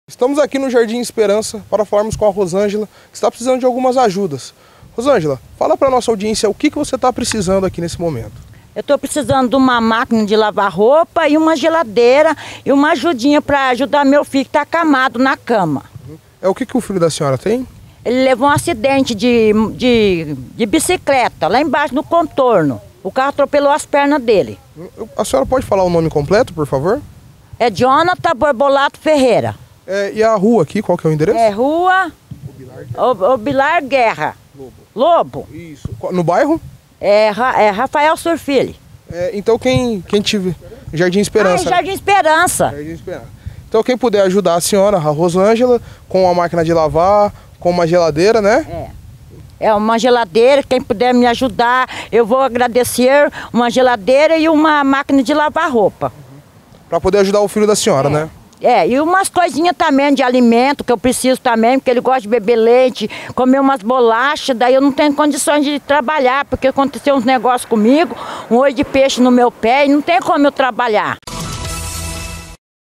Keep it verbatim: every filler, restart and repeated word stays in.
Estamos aqui no Jardim Esperança para falarmos com a Rosângela, que está precisando de algumas ajudas. Rosângela, fala para a nossa audiência o que, que você está precisando aqui nesse momento. Eu estou precisando de uma máquina de lavar roupa e uma geladeira e uma ajudinha para ajudar meu filho que está acamado na cama. É o que, que o filho da senhora tem? Ele levou um acidente de, de, de bicicleta lá embaixo no contorno. O carro atropelou as pernas dele. A senhora pode falar o nome completo, por favor? É Jonathan Borbolato Ferreira. É, e a rua aqui, qual que é o endereço? É Rua Obilar Guerra. Lobo. Lobo. Isso. No bairro? É, é Rafael Surfili. É, então quem, quem tiver... Jardim Esperança. Ah, Jardim Esperança. Jardim Esperança. Então quem puder ajudar a senhora, a Rosângela, com a máquina de lavar, com uma geladeira, né? É. É uma geladeira, quem puder me ajudar, eu vou agradecer uma geladeira e uma máquina de lavar roupa. Para poder ajudar o filho da senhora, É. né? É, e umas coisinhas também de alimento que eu preciso também, porque ele gosta de beber leite, comer umas bolachas, daí eu não tenho condições de trabalhar, porque aconteceu uns negócios comigo, um olho de peixe no meu pé e não tem como eu trabalhar.